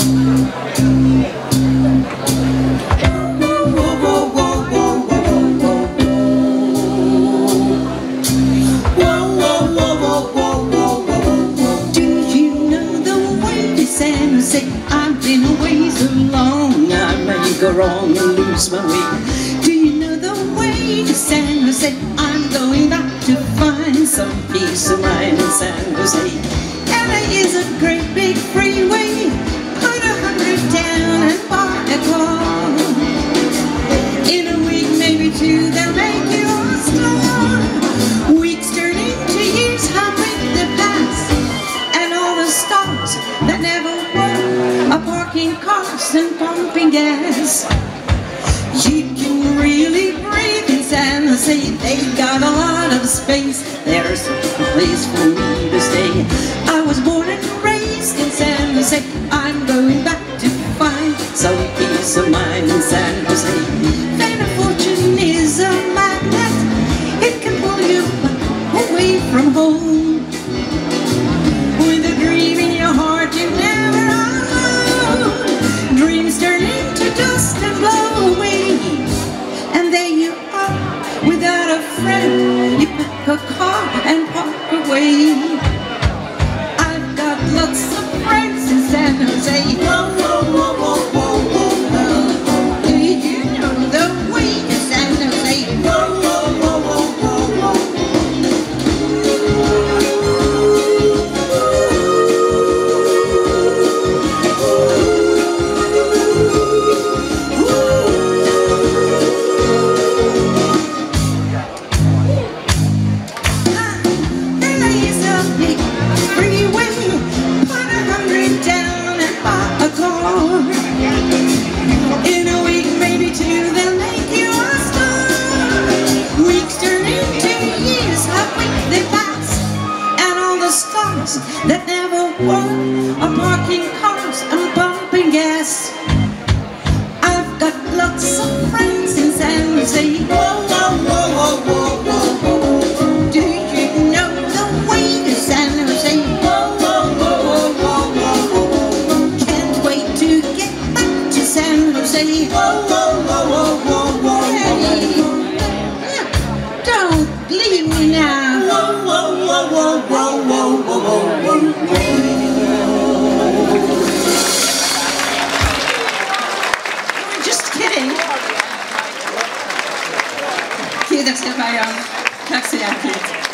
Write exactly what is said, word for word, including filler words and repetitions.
I've been away so long, I may go wrong and lose my way. Do you know the way to San Jose? I'm going back to find some peace of mind in San Jose. L A is a great big freeway. Put a hundred down and buy a car. In a week, maybe two, they'll make you a star. Weeks turn into years, how quick they pass. And all the stars that never are parking cars and pumping gas. You can really breathe in San Jose. They got a lot of space. There's a place for me to stay. I was born and raised in San Jose. I'm going back to find some peace of mind in San Jose. Fame and fortune is a magnet. It can pull you away from home. With a dream in your heart you never own. Dreams turn into dust and blow away. And there you are, without a friend. You pack a car and park away. I've got lots of friends in San Jose. Whoa, whoa, whoa, whoa, whoa, whoa, whoa. Do you know the way to San Jose? Whoa, whoa, whoa, whoa, whoa, whoa. In a week, maybe two, they'll make you a star. Weeks turn into years, how quick they pass. And all the stars that never won are parking cars and pumping gas. I've got lots of friends in San Jose. Whoa, whoa, whoa, whoa, whoa, whoa. Do you know the way to San Jose? Whoa, whoa, whoa, whoa, whoa, whoa. Can't wait to get back to San Jose. Whoa, whoa, whoa, whoa, whoa, whoa. Hey, don't leave me now. Whoa, whoa, whoa, whoa, whoa, whoa, whoa, whoa. Just kidding. Okej, det ska jag börja. Tack så hjärtligt.